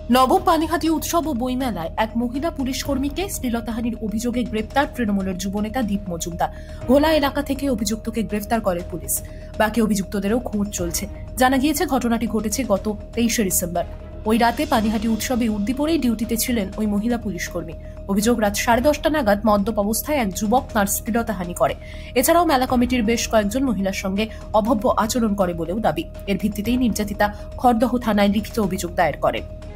নবম পানিহাটি উৎসব ও বইমেলায় এক মহিলা পুলিশ কর্মীকে শ্লীলতাহানির অভিযোগে গ্রেপ্তার তৃণমূলের যুবনেতা দীপ মজুমদার। ভোলা এলাকা থেকে অভিযুক্তকে গ্রেফতার করে পুলিশ। বাকি অভিযুক্তদেরও খোঁজ চলছে। জানা গিয়েছে ঘটনাটি ঘটেছে গত 23শে ডিসেম্বর। ওই রাতে পানিহাটি উৎসবে উর্দি পরেই ডিউটিতে ছিলেন ওই মহিলা পুলিশ কর্মী। অভিযোগ, রাত 10:30 নাগাদ মদ্যপ অবস্থায় এক যুবক তাঁর শ্লীলতাহানি করে। এছাড়াও মেলা কমিটির বেশ কয়েকজন মহিলার সঙ্গে অভব্য আচরণ করে বলেও দাবি। এর ভিত্তিতেই নির্যাতিতা খড়দহ থানায় লিখিত অভিযোগ দায়ের করেন।